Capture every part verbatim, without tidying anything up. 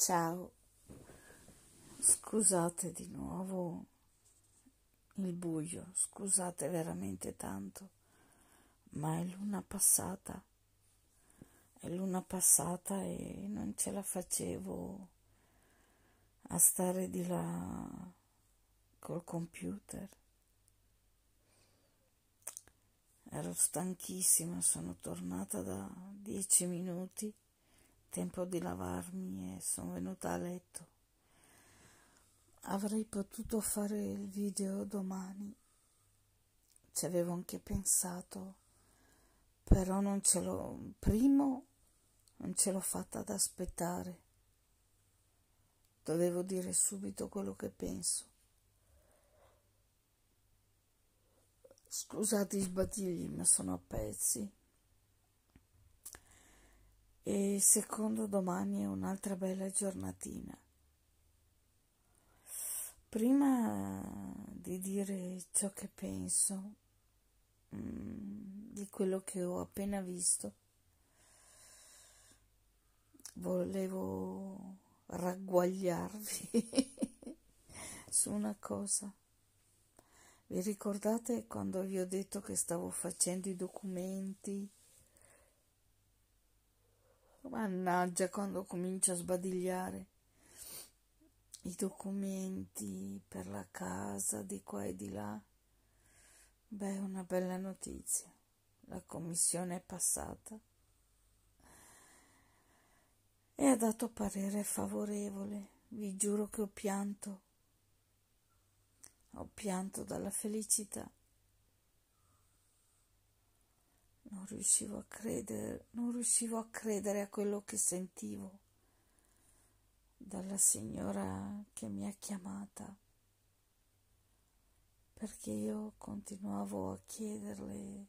Ciao, scusate di nuovo il buio, scusate veramente tanto, ma è luna passata, è luna passata e non ce la facevo a stare di là col computer. Ero stanchissima, sono tornata da dieci minuti, tempo di lavarmi e sono venuta a letto. Avrei potuto fare il video domani, ci avevo anche pensato, però non ce l'ho, primo non ce l'ho fatta ad aspettare, dovevo dire subito quello che penso. Scusate i sbadigli, ma sono a pezzi. E secondo, domani è un'altra bella giornatina. Prima di dire ciò che penso, mh, di quello che ho appena visto, volevo ragguagliarvi su una cosa. Vi ricordate quando vi ho detto che stavo facendo i documenti? Mannaggia, quando comincio a sbadigliare. I documenti per la casa di qua e di là. Beh, una bella notizia. La commissione è passata e ha dato parere favorevole. Vi giuro che ho pianto. Ho pianto dalla felicità. Non riuscivo a credere, non riuscivo a credere a quello che sentivo dalla signora che mi ha chiamata, perché io continuavo a chiederle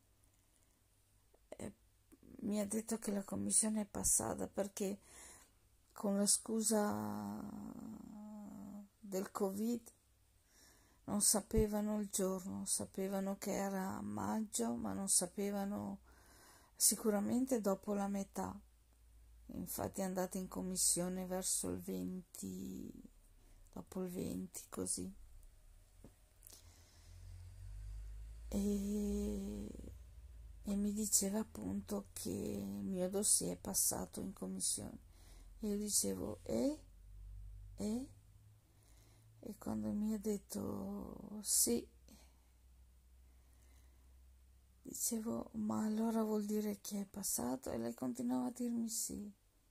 e mi ha detto che la commissione è passata perché con la scusa del Covid non sapevano il giorno, sapevano che era maggio, ma non sapevano sicuramente dopo la metà. Infatti è andata in commissione verso il venti, dopo il venti, così. E, e mi diceva appunto che il mio dossier è passato in commissione. E io dicevo, eh? Eh? E quando mi ha detto sì, dicevo, ma allora vuol dire che è passato? E lei continuava a dirmi sì.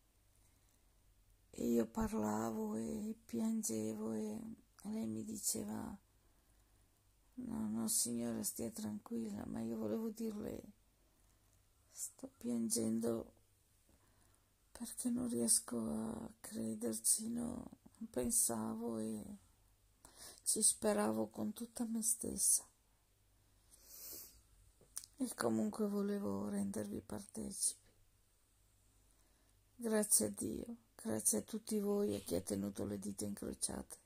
E io parlavo e piangevo e lei mi diceva, no, no signora, stia tranquilla, ma io volevo dirle, sto piangendo perché non riesco a crederci, no, pensavo e ci speravo con tutta me stessa. E comunque volevo rendervi partecipi. Grazie a Dio, grazie a tutti voi e chi ha tenuto le dita incrociate.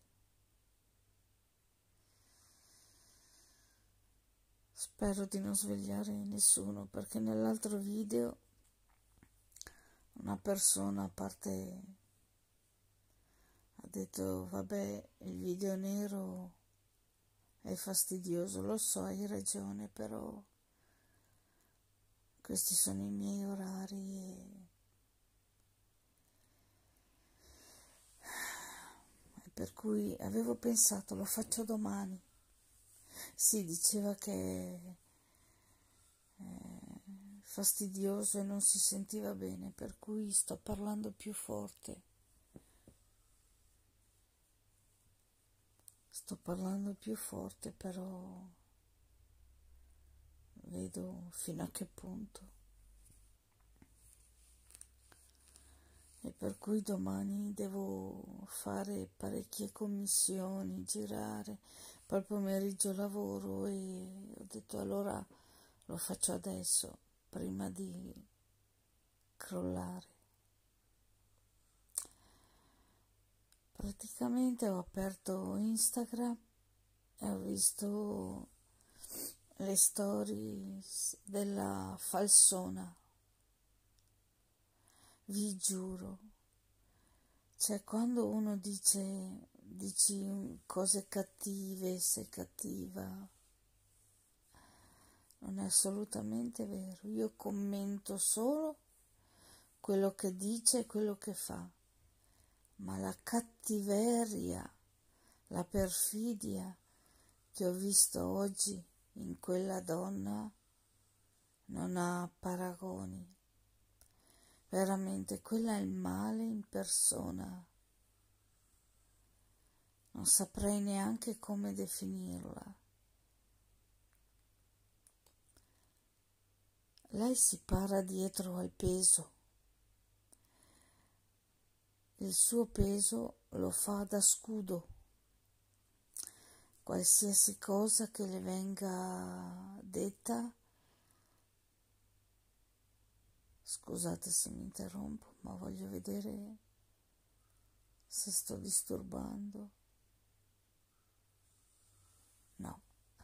Spero di non svegliare nessuno, perché nell'altro video una persona a parte ha detto, vabbè, il video nero è fastidioso, lo so, hai ragione, però questi sono i miei orari e per cui avevo pensato lo faccio domani. Si diceva che è fastidioso e non si sentiva bene, per cui sto parlando più forte. Sto parlando più forte, però vedo fino a che punto. E per cui domani devo fare parecchie commissioni, girare, poi il pomeriggio lavoro e ho detto allora lo faccio adesso, prima di crollare. Praticamente ho aperto Instagram e ho visto le stories della falsona. Vi giuro, Cioè, quando uno dice, dici cose cattive, sei cattiva, non è assolutamente vero. Io commento solo quello che dice e quello che fa, ma la cattiveria, la perfidia che ho visto oggi in quella donna non ha paragoni. Veramente, quella è il male in persona. Non saprei neanche come definirla. Lei si para dietro al peso. Il suo peso lo fa da scudo. Qualsiasi cosa che le venga detta, scusate se mi interrompo, ma voglio vedere se sto disturbando. No.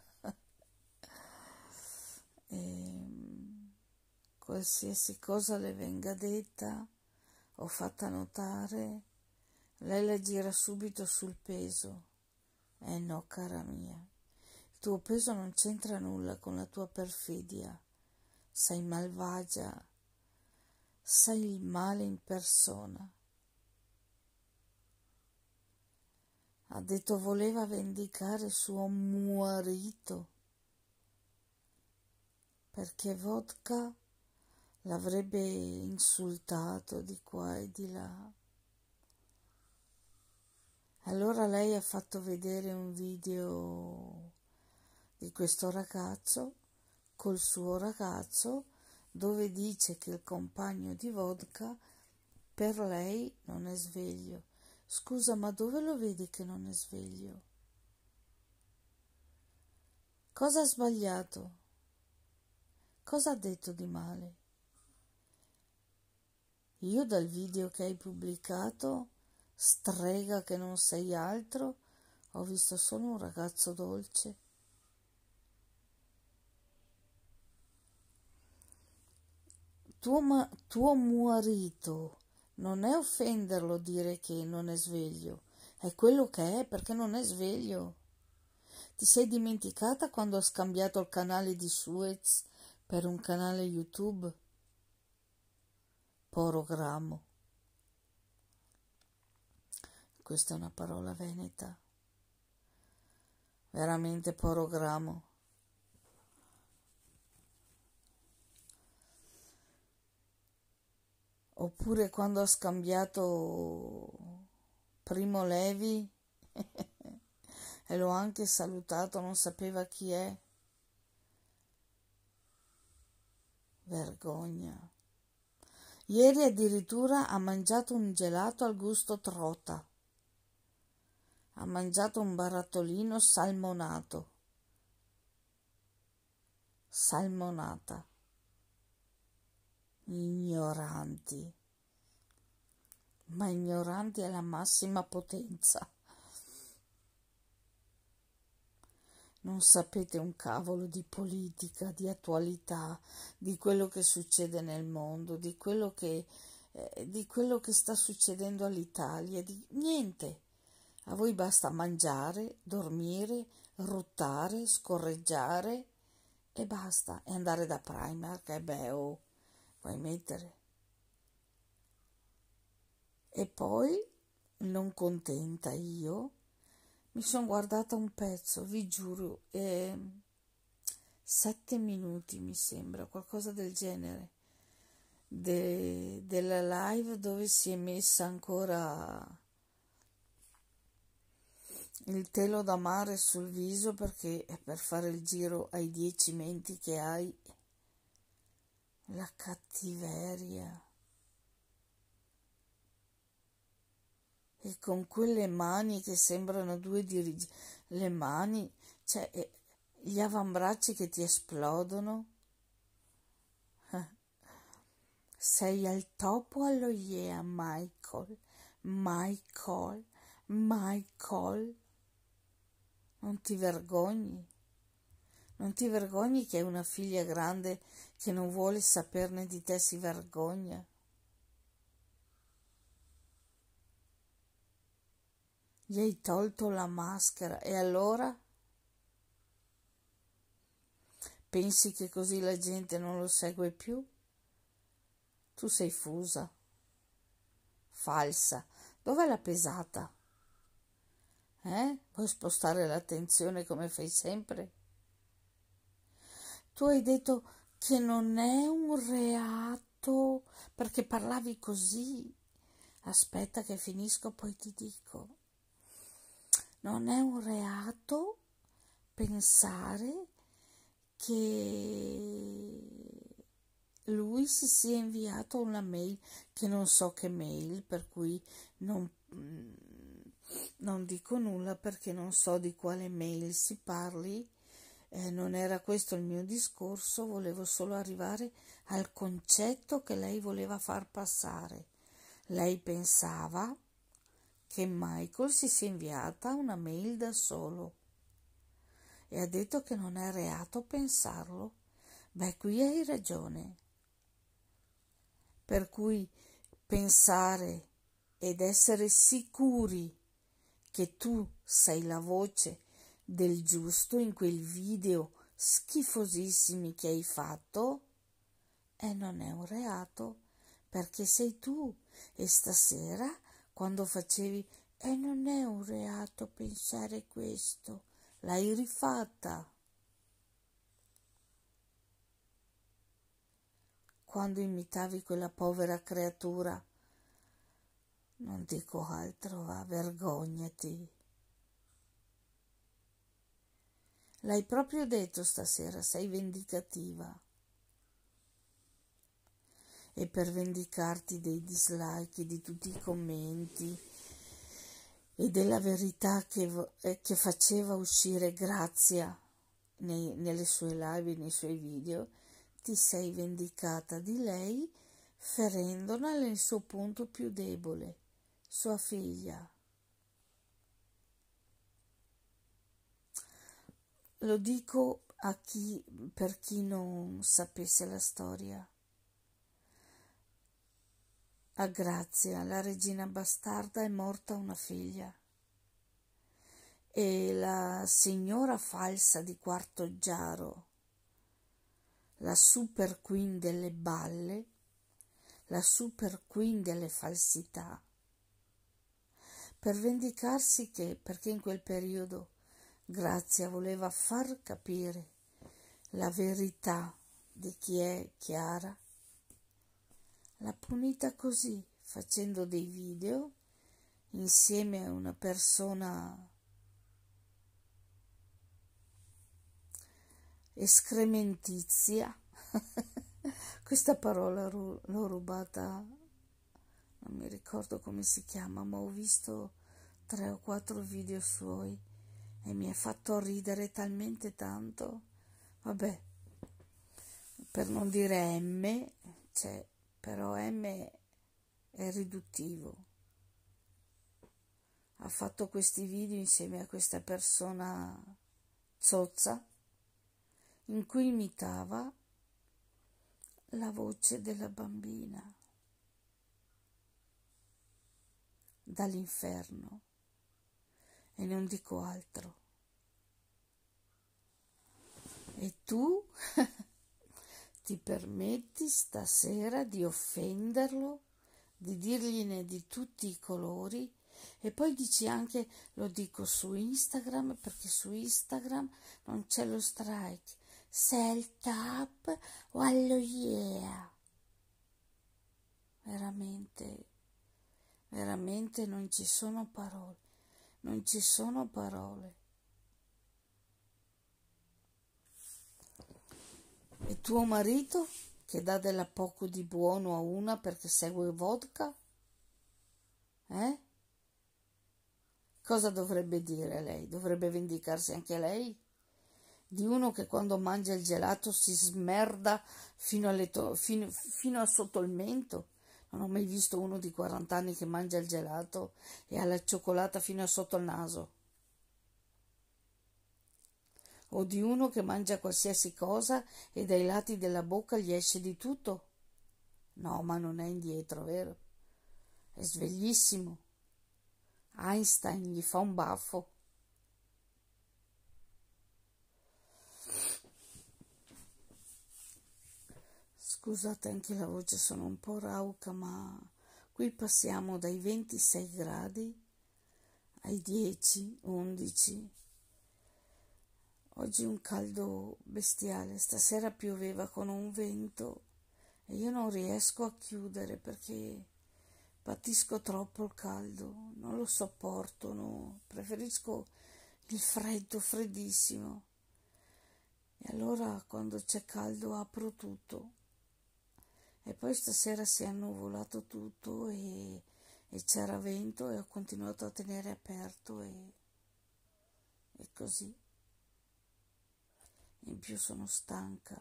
E, qualsiasi cosa le venga detta o fatta notare, lei la gira subito sul peso. Eh no, cara mia, il tuo peso non c'entra nulla con la tua perfidia. Sei malvagia, sei il male in persona. Ha detto voleva vendicare suo marito perché Vodka l'avrebbe insultato di qua e di là. Allora lei ha fatto vedere un video di questo ragazzo col suo ragazzo dove dice che il compagno di Vodka per lei non è sveglio. Scusa, ma dove lo vedi che non è sveglio? Cosa ha sbagliato? Cosa ha detto di male? Io dal video che hai pubblicato, strega che non sei altro, ho visto solo un ragazzo dolce. Tuo, ma- tuo marito non è offenderlo dire che non è sveglio, è quello che è perché non è sveglio. Ti sei dimenticata quando ha scambiato il canale di Suez per un canale YouTube? Porogrammo. Questa è una parola veneta. Veramente porogrammo. Oppure quando ha scambiato Primo Levi e l'ho anche salutato, non sapeva chi è. Vergogna. Ieri addirittura ha mangiato un gelato al gusto trota. Ha mangiato un barattolino salmonato. Salmonata. Ignoranti. Ma ignoranti alla massima potenza. Non sapete un cavolo di politica, di attualità, di quello che succede nel mondo, di quello che, eh, di quello che sta succedendo all'Italia, di niente. A voi basta mangiare, dormire, ruttare, scorreggiare e basta. E andare da Primark, e beh, oh, vuoi mettere. E poi, non contenta io, mi sono guardata un pezzo, vi giuro, eh, sette minuti mi sembra, qualcosa del genere, de, della live dove si è messa ancora il telo da mare sul viso perché è per fare il giro ai dieci menti che hai. La cattiveria. E con quelle mani che sembrano due dirigenti, le mani, cioè eh, gli avambracci che ti esplodono. Sei al topo allo yeah, Michael, Michael, Michael. Non ti vergogni? Non ti vergogni che hai una figlia grande che non vuole saperne di te, si vergogna? Gli hai tolto la maschera e allora pensi che così la gente non lo segue più? Tu sei fusa, falsa. Dov'è la pesata? Eh? Vuoi spostare l'attenzione come fai sempre? Tu hai detto che non è un reato perché parlavi così. Aspetta che finisco, poi ti dico. Non è un reato pensare che lui si sia inviato una mail, che non so che mail, per cui non, non dico nulla perché non so di quale mail si parli. Eh, non era questo il mio discorso, volevo solo arrivare al concetto che lei voleva far passare. Lei pensava che Michael si sia inviata una mail da solo e ha detto che non è reato pensarlo. Beh, qui hai ragione. Per cui pensare ed essere sicuri che tu sei la voce del giusto in quel video schifosissimi che hai fatto, e non è un reato, perché sei tu. E stasera, quando facevi e non è un reato pensare questo, l'hai rifatta. Quando imitavi quella povera creatura, non dico altro, va, vergognati. L'hai proprio detto stasera, sei vendicativa. E per vendicarti dei dislike, di tutti i commenti e della verità che, eh, che faceva uscire Grazia nei, nelle sue live e nei suoi video, ti sei vendicata di lei ferendola nel suo punto più debole, sua figlia. Lo dico a chi, per chi non sapesse la storia. A Grazia, la regina bastarda, è morta una figlia e la signora falsa di Quartoggiaro, la super queen delle balle, la super queen delle falsità, per vendicarsi che, perché in quel periodo Grazia voleva far capire la verità di chi è Chiara, l'ha punita così, facendo dei video insieme a una persona escrementizia. Questa parola ru- l'ho rubata, non mi ricordo come si chiama, ma ho visto tre o quattro video suoi e mi ha fatto ridere talmente tanto. Vabbè, per non dire M, cioè, però M è riduttivo. Ha fatto questi video insieme a questa persona zozza in cui imitava la voce della bambina dall'inferno e non dico altro. E tu ti permetti stasera di offenderlo, di dirgliene di tutti i colori e poi dici anche lo dico su Instagram perché su Instagram non c'è lo strike, se è il tap o allo yeah. Veramente, veramente non ci sono parole, non ci sono parole. E tuo marito che dà della poco di buono a una perché segue vodka? Eh? Cosa dovrebbe dire lei? Dovrebbe vendicarsi anche lei? Di uno che quando mangia il gelato si smerda fino, alle to- fino, fino a sotto il mento? Non ho mai visto uno di quaranta anni che mangia il gelato e ha la cioccolata fino a sotto il naso. O di uno che mangia qualsiasi cosa e dai lati della bocca gli esce di tutto? No, ma non è indietro, vero? È sveglissimo. Einstein gli fa un baffo. Scusate anche la voce, sono un po' rauca, ma qui passiamo dai ventisei gradi ai dieci, undici. Oggi un caldo bestiale, stasera pioveva con un vento e io non riesco a chiudere perché patisco troppo il caldo, non lo sopporto, no. Preferisco il freddo, freddissimo. E allora quando c'è caldo apro tutto. E poi stasera si è annuvolato tutto e, e c'era vento e ho continuato a tenere aperto e, e così. In più sono stanca.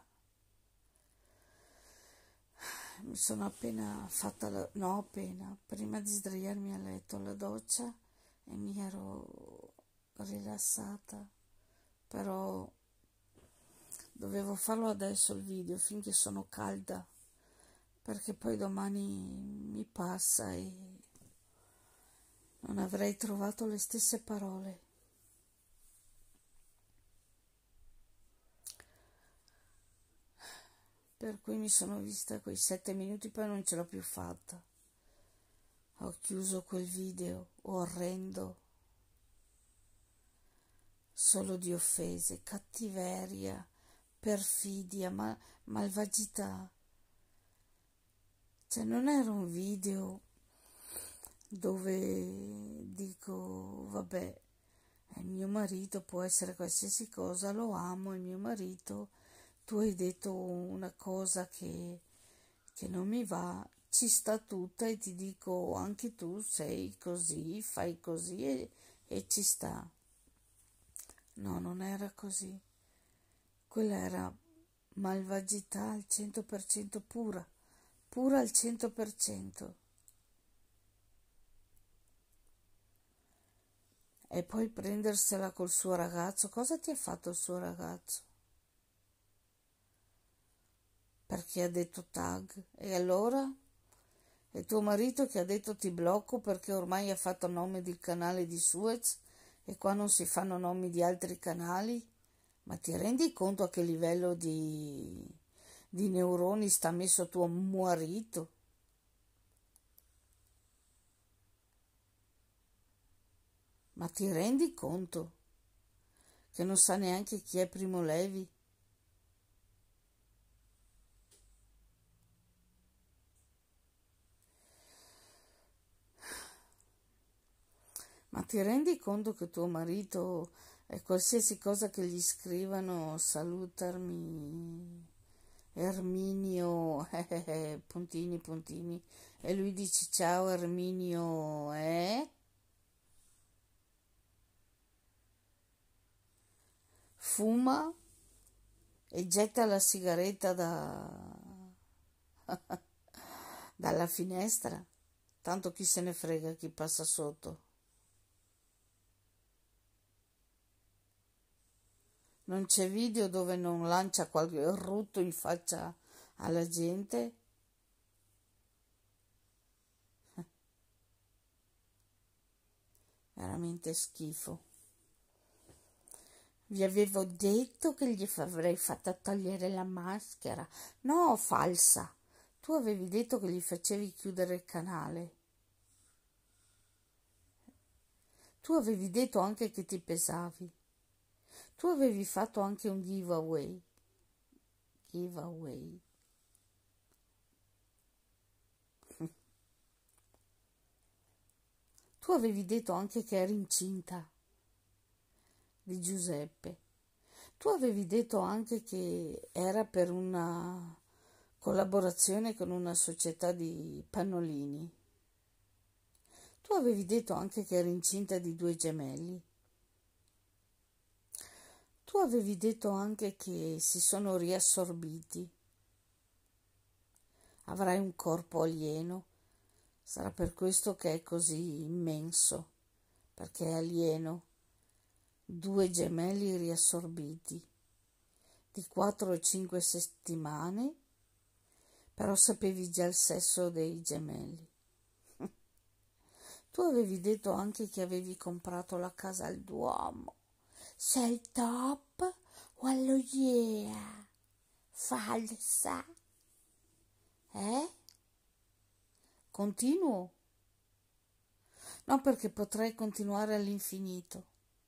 Mi sono appena fatta, la, no appena, prima di sdraiarmi a letto, la doccia e mi ero rilassata, però dovevo farlo adesso il video finché sono calda, perché poi domani mi passa e non avrei trovato le stesse parole. Per cui mi sono vista quei sette minuti, poi non ce l'ho più fatta. Ho chiuso quel video orrendo, solo di offese, cattiveria, perfidia, ma- malvagità. Cioè non era un video dove dico, vabbè, è mio marito, può essere qualsiasi cosa, lo amo, è mio marito, tu hai detto una cosa che, che non mi va, ci sta tutta e ti dico anche tu sei così, fai così e, e ci sta. No, non era così. Quella era malvagità al cento per cento pura, pura al cento per cento. E poi prendersela col suo ragazzo. Cosa ti ha fatto il suo ragazzo? Perché ha detto tag? E allora? E tuo marito che ha detto ti blocco perché ormai ha fatto nome del canale di Suez e qua non si fanno nomi di altri canali? Ma ti rendi conto a che livello di, di neuroni sta messo tuo marito? Ma ti rendi conto che non sa neanche chi è Primo Levi? Ma ti rendi conto che tuo marito, eh, qualsiasi cosa che gli scrivano, salutarmi Erminio, eh, eh, eh, puntini, puntini, e lui dice ciao Erminio, eh? Fuma e getta la sigaretta da... dalla finestra, tanto chi se ne frega chi passa sotto. Non c'è video dove non lancia qualche rutto in faccia alla gente? Veramente schifo. Vi avevo detto che gli avrei fatta togliere la maschera. No, falsa. Tu avevi detto che gli facevi chiudere il canale. Tu avevi detto anche che ti pesavi. Tu avevi fatto anche un giveaway. Giveaway. Tu avevi detto anche che eri incinta di Giuseppe. Tu avevi detto anche che era per una collaborazione con una società di pannolini. Tu avevi detto anche che eri incinta di due gemelli. Tu avevi detto anche che si sono riassorbiti. Avrai un corpo alieno. Sarà per questo che è così immenso, perché è alieno. Due gemelli riassorbiti di quattro o cinque settimane, però sapevi già il sesso dei gemelli. Tu avevi detto anche che avevi comprato la casa al Duomo. Sei top o allo yeah? Falsa? Eh? Continuo? No, perché potrei continuare all'infinito.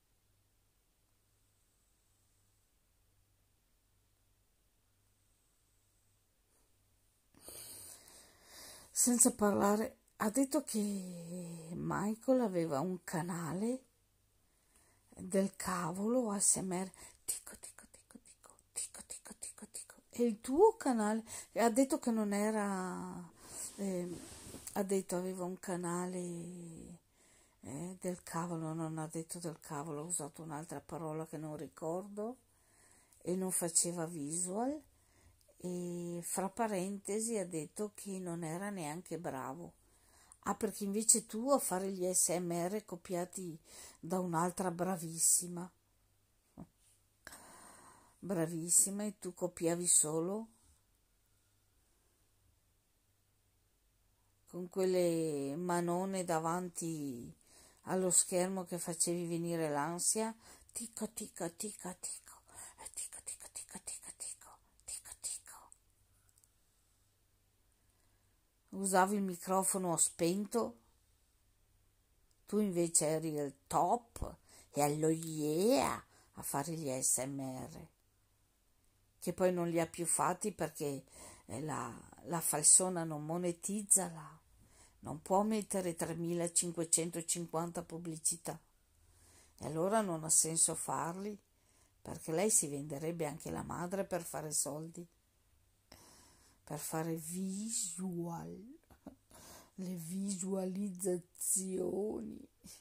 Senza parlare, ha detto che Michael aveva un canale del cavolo A S M R. Tico, tico, tico, tico, tico, tico, tico, tico. E il tuo canale, ha detto che non era, eh, ha detto aveva un canale eh, del cavolo, non ha detto del cavolo, ha usato un'altra parola che non ricordo, e non faceva visual, e fra parentesi ha detto che non era neanche bravo. Ah, perché invece tu a fare gli A S M R copiati da un'altra bravissima, bravissima, e tu copiavi solo con quelle manone davanti allo schermo che facevi venire l'ansia. Tico, tico, tico, tico, e tico, tico, tico, tico, tico, tico, tico. Usavi il microfono spento, tu invece eri il top e allo yeah a fare gli A S M R, che poi non li ha più fatti perché eh, la, la falsona non monetizza, la, non può mettere tremilacinquecentocinquanta pubblicità, e allora non ha senso farli, perché lei si venderebbe anche la madre per fare soldi, per fare visual, le visualizzazioni.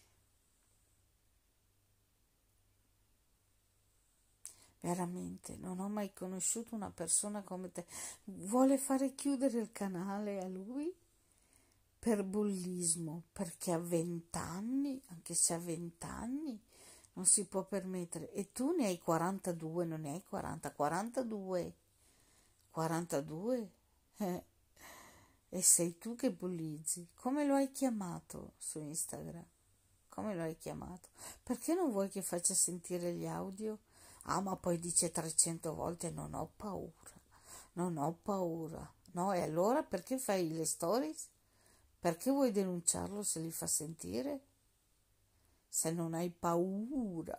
Veramente, non ho mai conosciuto una persona come te. Vuole fare chiudere il canale a lui per bullismo, perché a vent'anni, anche se a vent'anni, non si può permettere. E tu ne hai quarantadue, non ne hai quaranta, quarantadue, quarantadue? Eh, e sei tu che bullizzi. Come lo hai chiamato su Instagram? Come lo hai chiamato? Perché non vuoi che faccia sentire gli audio? Ah, ma poi dice trecento volte non ho paura, non ho paura. No, e allora perché fai le stories? Perché vuoi denunciarlo se li fa sentire? Se non hai paura.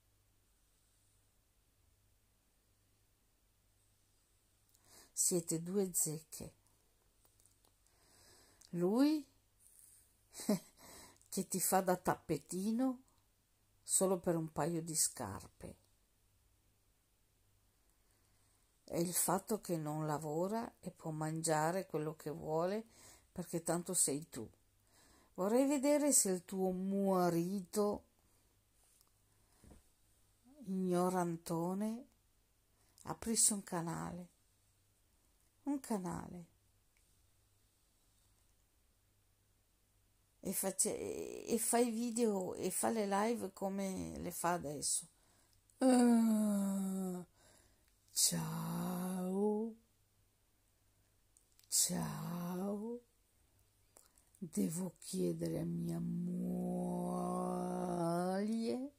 Siete due zecche. Lui che ti fa da tappetino solo per un paio di scarpe. E il fatto che non lavora e può mangiare quello che vuole perché tanto sei tu. Vorrei vedere se il tuo marito ignorantone aprisse un canale, un canale, e, face, e fa i video e fa le live come le fa adesso. Ah, ciao, ciao, devo chiedere a mia moglie.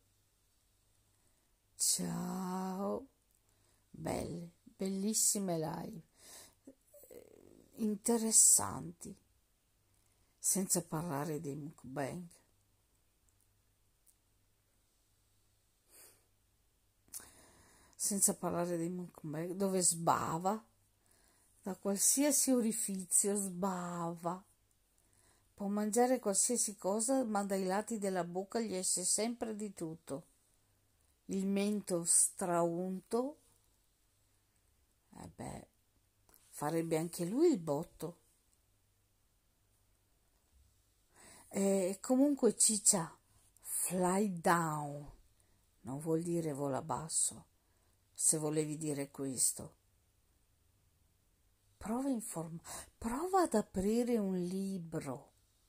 Ciao, belle, bellissime live, interessanti, senza parlare dei mukbang. Senza parlare dei mukbang, dove sbava, da qualsiasi orifizio sbava. Può mangiare qualsiasi cosa, ma dai lati della bocca gli esce sempre di tutto. Il mento straunto, eh beh, farebbe anche lui il botto. E comunque ciccia, fly down, non vuol dire vola basso, se volevi dire questo. Prova, inform- prova ad aprire un libro.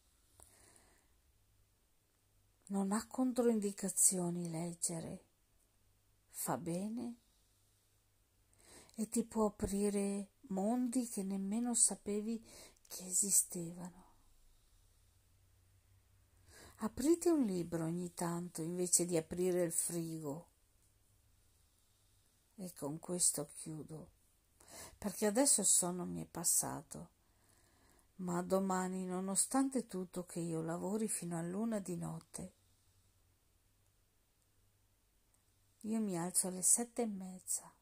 Non ha controindicazioni leggere. Fa bene e ti può aprire mondi che nemmeno sapevi che esistevano. Aprite un libro ogni tanto invece di aprire il frigo. E con questo chiudo, perché adesso il sonno mi è passato, ma domani, nonostante tutto che io lavori fino all'una di notte, io mi alzo alle sette e mezza.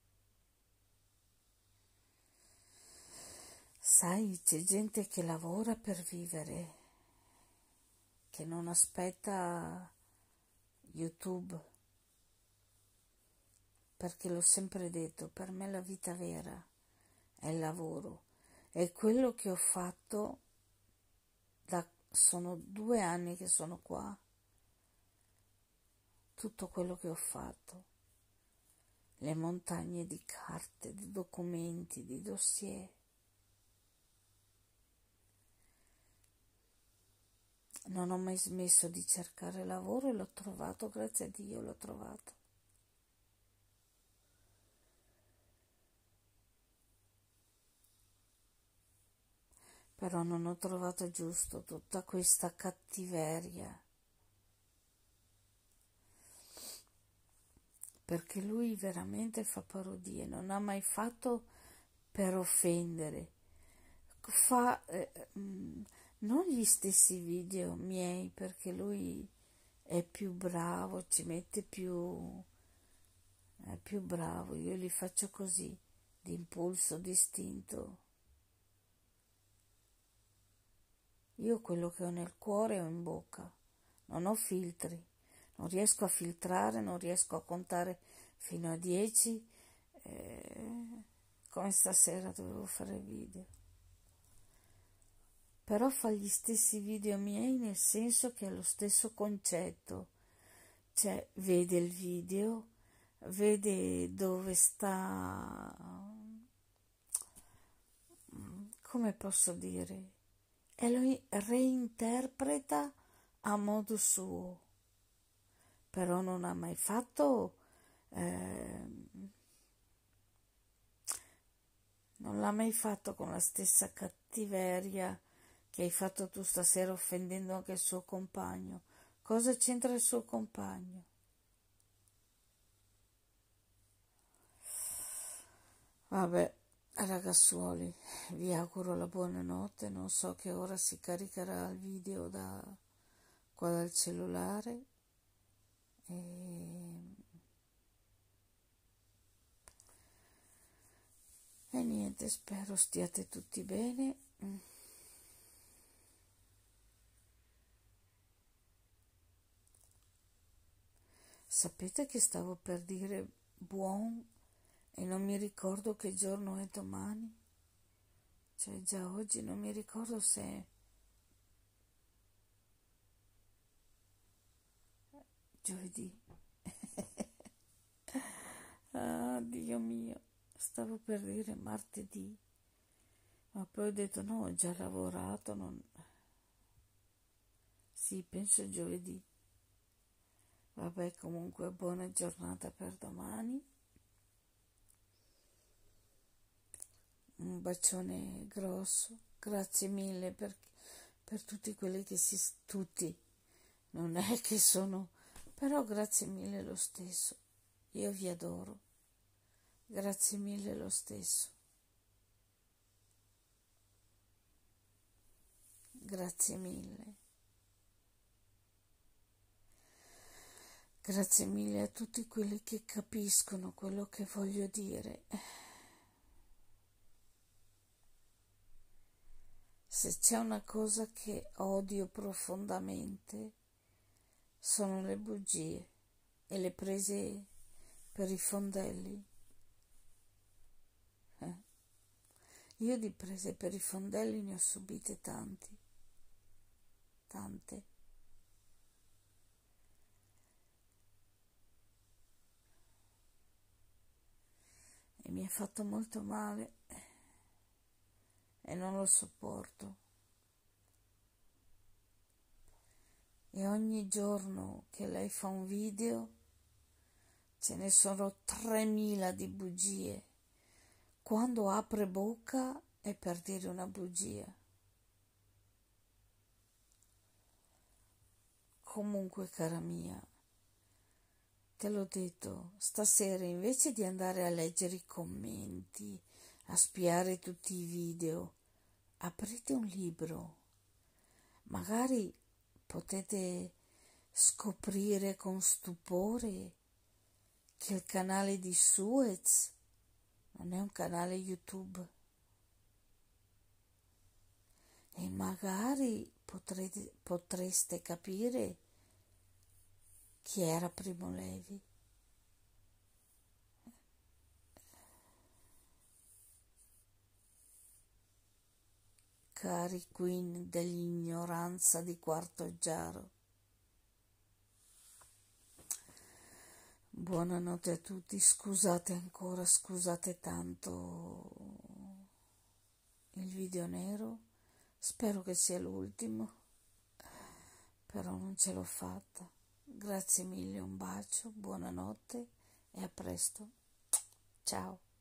Sai, c'è gente che lavora per vivere, che non aspetta YouTube, perché l'ho sempre detto, per me la vita vera è il lavoro. E quello che ho fatto, da, sono due anni che sono qua, tutto quello che ho fatto, le montagne di carte, di documenti, di dossier. Non ho mai smesso di cercare lavoro e l'ho trovato, grazie a Dio l'ho trovato. Però non ho trovato giusto tutta questa cattiveria, perché lui veramente fa parodie, non ha mai fatto per offendere, fa eh, mh, non gli stessi video miei, perché lui è più bravo, ci mette più, è più bravo, io li faccio così, di impulso, distinto. Io quello che ho nel cuore ho in bocca, non ho filtri, non riesco a filtrare, non riesco a contare fino a dieci, eh, come stasera dovevo fare video. Però fa gli stessi video miei, nel senso che ha lo stesso concetto, cioè vede il video, vede dove sta, come posso dire, e lo reinterpreta a modo suo, però non ha mai fatto, eh, non l'ha mai fatto con la stessa cattiveria che hai fatto tu stasera, offendendo anche il suo compagno. Cosa c'entra il suo compagno? Vabbè, ragazzuoli, vi auguro la buonanotte, non so che ora si caricherà il video da qua dal cellulare e, e niente, spero stiate tutti bene. Sapete che stavo per dire buon e non mi ricordo che giorno è domani? Cioè già oggi non mi ricordo se è giovedì. Ah, Dio mio, stavo per dire martedì, ma poi ho detto no, ho già lavorato, non... Sì, penso giovedì. Vabbè, comunque buona giornata per domani. Un bacione grosso, grazie mille per, per tutti quelli che si... tutti, non è che sono... però grazie mille lo stesso, io vi adoro, grazie mille lo stesso, grazie mille, grazie mille a tutti quelli che capiscono quello che voglio dire. Se c'è una cosa che odio profondamente sono le bugie e le prese per i fondelli. Eh? Io di prese per i fondelli ne ho subite tanti, tante. E mi ha fatto molto male e non lo sopporto. E ogni giorno che lei fa un video ce ne sono tremila di bugie. Quando apre bocca è per dire una bugia. Comunque, cara mia, te l'ho detto, stasera invece di andare a leggere i commenti, a spiare tutti i video, aprite un libro. Magari potete scoprire con stupore che il canale di Suez non è un canale YouTube e magari potrete, potreste capire chi era Primo Levi. Cari Queen dell'ignoranza di Quarto Giaro, buonanotte a tutti, scusate ancora, scusate tanto il video nero, spero che sia l'ultimo, però non ce l'ho fatta. Grazie mille, un bacio, buonanotte e a presto. Ciao.